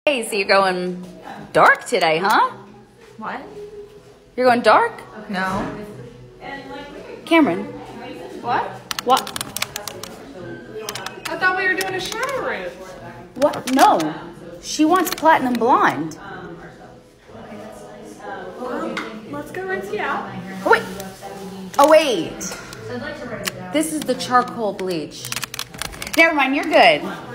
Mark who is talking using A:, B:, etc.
A: Hey, so you're going dark today, huh?
B: What?
A: You're going dark?
B: No.
A: Cameron.
B: What?
A: What?
B: I thought we were doing a shadow room.
A: What? No. She wants platinum blonde.
B: Let's go rinse you out.
A: Oh, wait. Oh, wait. This is the charcoal bleach. Never mind, you're good.